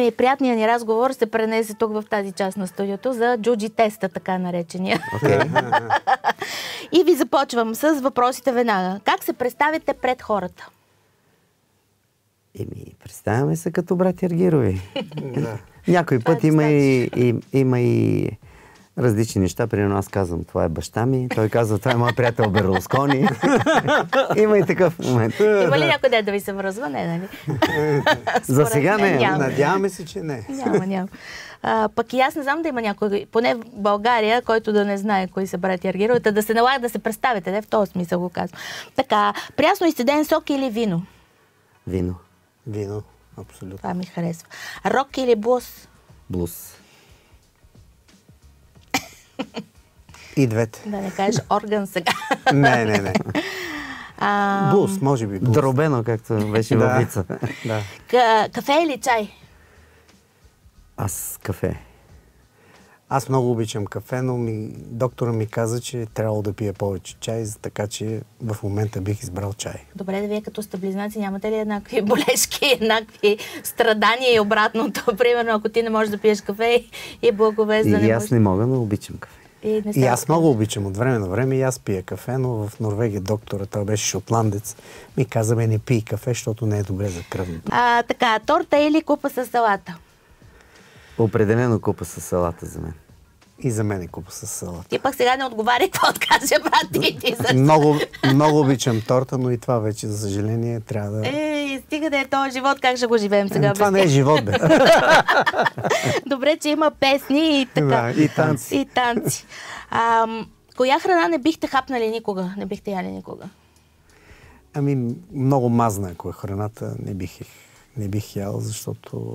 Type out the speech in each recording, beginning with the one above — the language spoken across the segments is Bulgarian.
Ние, приятният ни разговор се пренесе тук в тази част на студиото за джуджи теста, така наречения. И ви започвам с въпросите веднага. Как се представите пред хората? Представяме се като братя Аргирови. Някой път има и различни неща. Примерно аз казвам, това е баща ми. Той казва, това е моят приятел Берлускони. Има и такъв момент. Има ли някой ден да ви се връзва? Не, нали? За сега не. Надяваме се, че не. Няма. Пък и аз не знам да има някой, поне в България, който да не знае кои са братя Аргирови, да се налага да се представите. Не в този смисъл го казвам. Така, прясно изцеден сок или вино? Вино. Вино, абсолютно. Това ми харесва. Рок или блуз? Блуз. И двете. Да не кажеш орган сега. Не. Блуз, може би. Блуз. Дробено, както беше във вица. Да. Кафе или чай? Аз кафе. Аз много обичам кафе, но доктора ми каза, че трябвало да пия повече чай, така че в момента бих избрал чай. Добре, да вие като сте близнаци, нямате ли еднакви болешки, еднакви страдания и обратното? Примерно, ако ти не можеш да пиеш кафе и благовест да не можеш... И аз не мога, но обичам кафе. И аз много обичам от време на време и аз пия кафе, но в Норвегия доктора, той беше шотландец, ми каза, не пий кафе, защото не е добре за кръвното. Така, торта или купа с салата? Определено купа с салата за мен. И за мен е купа с салата. Ти пък сега не отговаря какво откаже, брат, ти много обичам торта, но и това вече, за съжаление, трябва да... Стига да е този живот, как ще го живеем сега? Това не е живот, бе. Добре, че има песни и така. Да, и танци. И танци. Коя храна не бихте хапнали никога? Не бихте яли никога? Много мазна, ако е храната, не бих ял, защото...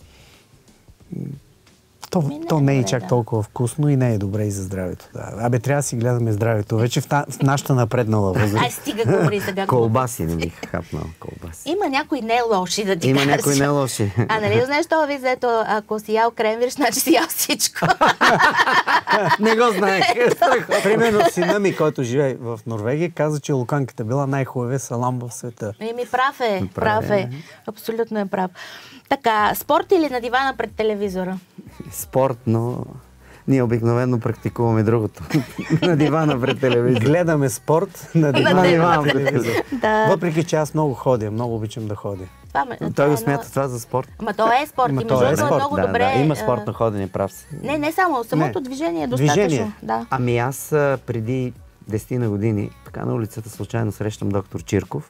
То не е чак толкова вкусно и не е добре и за здравето. Да. Трябва да си гледаме здравето. Вече в нашата напреднала възраст. Ай, стига говори сега. Колбаси не бих хапнал. Колбаси. Има някои не лоши, да ти кажа. Има някои не лоши. Нали знаеш това ви, зато ако си ял кремвирш, значи си ял всичко. Не го знаех. Примерно сина ми, който живее в Норвегия, каза, че луканката била най-хубавия салам в света. Прав е. Абсолютно е прав. Така, спорт или на дивана пред телевизора? Спорт, но ние обикновено практикуваме другото. На дивана пред телевизора. Гледаме спорт на дивана пред телевизора. Да. Въпреки че аз много ходя, много обичам да ходя. Той го смята това за спорт. То е спорт. И между другото е много добре. Има спортно ходене, прав си. Не само. Самото движение е достатъчно. Да. Аз преди 10 години, така на улицата случайно срещам доктор Чирков.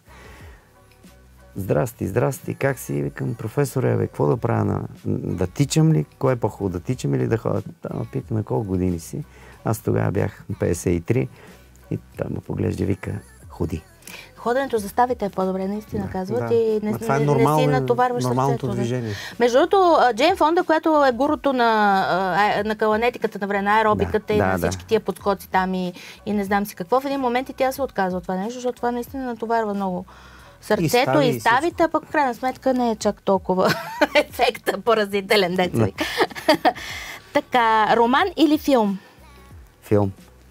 Здрасти, как си? Викам, професоре, какво да правя? Да тичам ли? Кое е по-хубаво? Да тичам или да ходя? Той ме пита на колко години си. Аз тогава бях 53 и той ме поглежда и вика, ходи. Ходенето за ставите е по-добре, наистина казват. Да. И не си натоварваш нормалното сърцето. движение. Между другото, Джейн Фонда, която е гурото на каланетиката, на време, аеробиката и на всички тия подскоци там и не знам си какво, в един момент и тя се отказва от това нещо, защото това наистина натоварва много сърцето и ставите, а пък в крайна сметка не е чак толкова ефекта поразителен, деца. Така, роман или филм? Филм.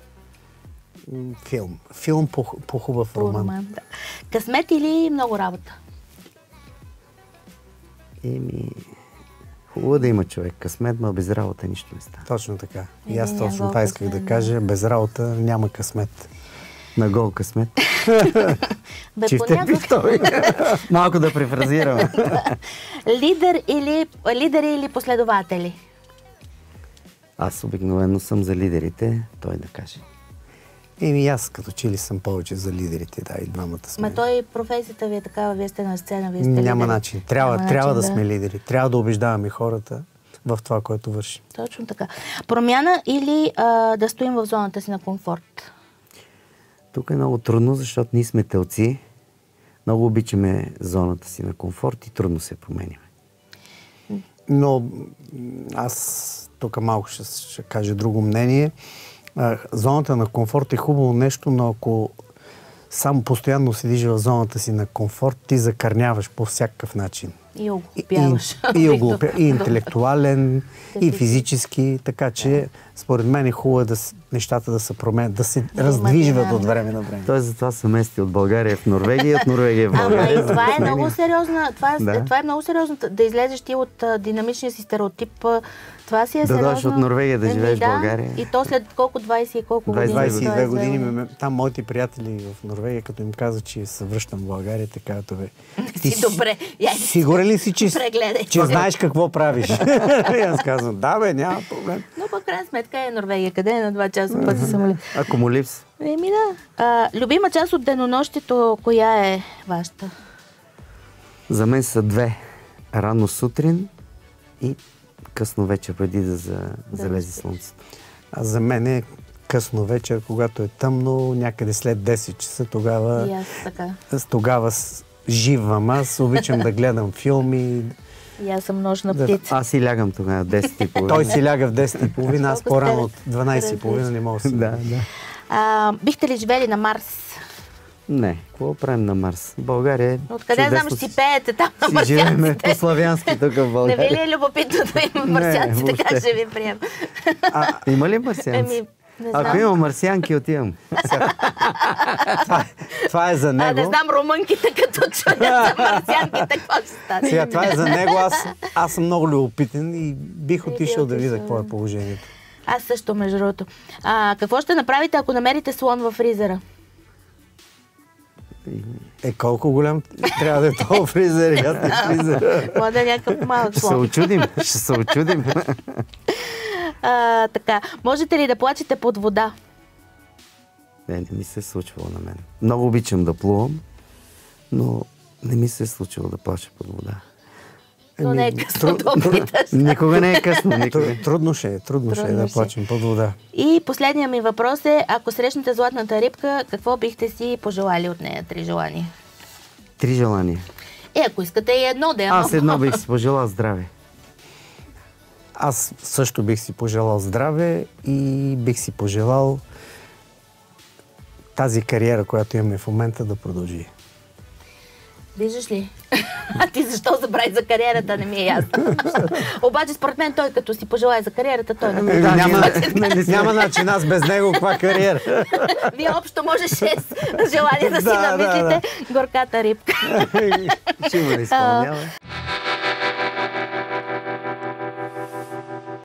Филм по хубав роман. Да. Късмет или много работа? Хубаво да има човек. Късмет, но без работа нищо не става. Точно така. И аз точно това исках да кажа. Без работа няма късмет. На гол късмет. Чифте пистоли. Малко да префразирам. Лидери или последователи? Аз обикновено съм за лидерите, той да каже. Аз като че ли съм повече за лидерите, и двамата сме. Той професията ви е такава, вие сте на сцена, вие сте лидери. Няма начин. Трябва да сме лидери. Трябва да убеждаваме хората в това, което вършим. Точно така. Промяна или да стоим в зоната си на комфорт? Тук е много трудно, защото ние сме телци. Много обичаме зоната си на комфорт и трудно се променяме. Но аз тук малко ще кажа друго мнение. Зоната на комфорт е хубаво нещо, но ако само постоянно седиш в зоната си на комфорт, ти закърняваш по всякакъв начин. И огопяваш. И интелектуален, и физически, така че според мен е хубаво нещата да се променят, да се раздвижват от време на време. Той затова се мести от България в Норвегия, от Норвегия в България. Ама това е много сериозно. Това е много сериозно да излезеш ти от динамичния си стереотип. Това си е сериозно. Да дойдеш от Норвегия да живееш в България. И то след колко 20 и колко години. 22 години. Там моите приятели в Норвегия, като им каза, че се връщам в България, така бе. Ти си добре. Сигурен ли си, че знаеш какво правиш? И аз казвам, да бе, няма проблем. Но по крайна сметка е Норвегия. Къде е на 2 часа път за самолет? Ако му липс. Да. Любима част от денонощието, коя е вашата? За мен са 2. Рано сутрин и късно вечер, преди да залезе слънцето. А за мен е късно вечер, когато е тъмно, някъде след 10 часа, тогава... И аз така. Тогава живам. Аз обичам да гледам филми. И аз съм нощна птица. Аз си лягам тогава 10:30. Той си ляга в 10:30, аз по-рано от 12:30 не мога да си. Да. Бихте ли живели на Марс? Не, какво правим на Марс? България е... Откъде знам, ще си пеете там на марсианците? Живеем по-славянски тук в България. Не ви ли е любопитно да има марсианци, така ще ви прием? Има ли марсианци? Ако има марсианки, отивам. Това е за него. Не знам румънките, като чуят за марсианките, какво ще стане. Сега, това е за него. Аз съм много любопитен и бих отишъл да видя какво е положението. Аз също, между другото. Какво ще направите, ако намерите слон във фризера? Колко голям трябва да е този фризер? Може да е някакъв малък слон. Ще се очудим. Така, можете ли да плачете под вода? Не ми се е случвало на мен. Много обичам да плувам, но не ми се е случвало да плача под вода. Но не е късно да опиташ. Никога не е късно. Трудно ще е да плачем под вода. И последният ми въпрос е, ако срещнете златната рибка, какво бихте си пожелали от нея? 3 желания. 3 желания? Ако искате и едно да е. Аз едно бих си пожелал здраве. Аз също бих си пожелал здраве и бих си пожелал тази кариера, която имаме в момента, да продължи. Виждаш ли? А ти защо забрави за кариерата, не ми е ясно. Обаче според мен той като си пожелая за кариерата, той няма начин, аз без него каква кариера. Вие общо може 6 желания да си намислите горката рибка. Ще има ли изпълнява?